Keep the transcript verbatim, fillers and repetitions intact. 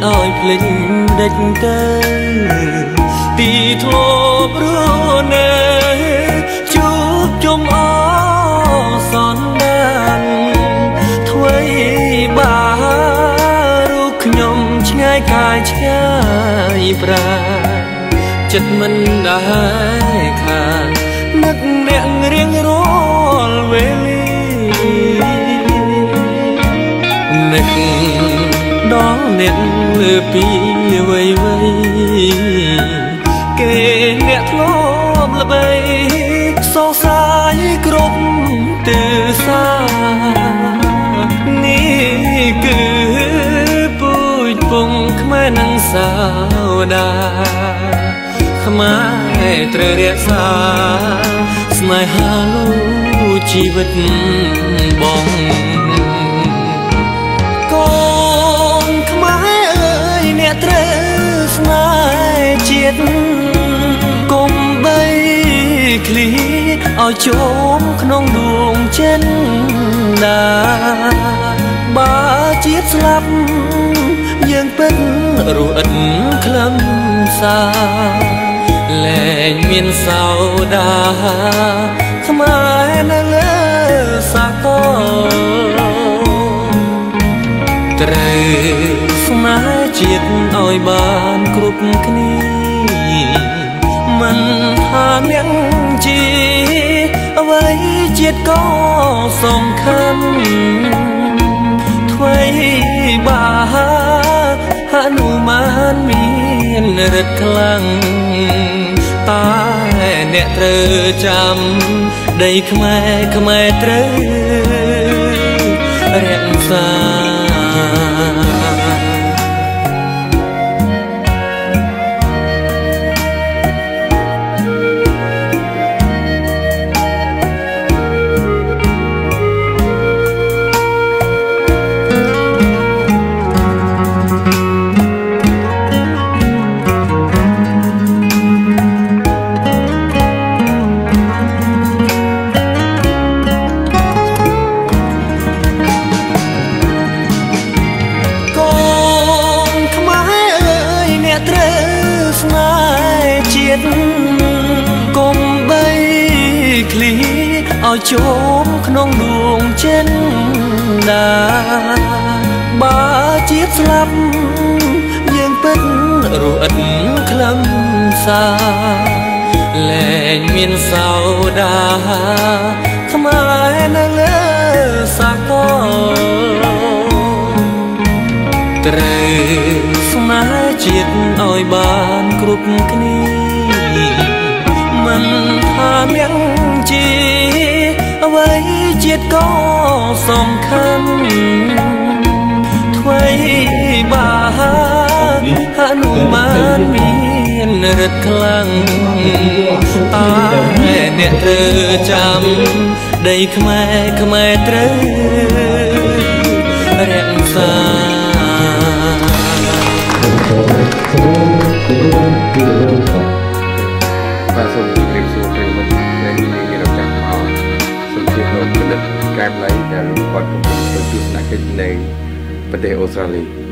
ឲ្យភ្លេចដេចទៅទីធ្លាប់រស់នៅជួបជុំអសនដានថ្វីបារូបខ្ញុំឆ្ងាយកាយឆ្ងាយប្រាចិត្តមិនដែរខាននឹកអ្នករៀងរាល់វេលានឹកដល់អ្នកលើពីវ័យវ័យគេអ្នកធ្លាប់ល្បីសរសើរគ្រប់ទិសនេះគឺពូជពងខ្មែរនឹងសាវតាខ្មែរត្រូវរក្សាស្នេហាលូជីវិតបងកូនខ្មែរអើយអ្នកត្រូវស្នេហ៍ជាតិកុំបីឃ្លីឲ្យជុំក្នុងដួងចិនដាបើជាតិស្លាប់យើងពិតរស់ឥតខ្លឹមសារលែងមានសោដាខ្មែរនៅលើសាកលត្រូវស្នេហ៍ជាតិឲ្យបានគ្រប់គ្នាមិនថាអ្នកជាអ្វីជាតិក៏សំខាន់ថ្វីបាហនុមានមានរិទ្ធខ្លាំងតែអ្នកត្រូវចាំដីខ្មែរខ្មែរត្រូវរក្សាកុំបីឃ្លីឲ្យជុំក្នុងដួងចិនដាបើជាតិស្លាប់យើងពិតរស់ឥតខ្លឹមសារលែងមានសោដាខ្មែរនៅលើសាកលត្រូវស្នេហ៍ជាតិឲ្យបានគ្រប់គ្នាមិនថាអ្នកជាអ្វីជាតិក៏សំខាន់ថ្វីបាហនុមានមានរិទ្ធខ្លាំងតែអ្នកត្រូវចាំដីខ្មែរខ្មែរត្រូវរក្សាបាទសូមជម្រាបសួរប្រិយមិត្តដែលមានរំចាំមកសូមជម្រាបលោកបណ្ឌិតកែមលៃដែលគាត់កំពុងទៅទស្សនកិច្ចនៅប្រទេសអូស្ត្រាលី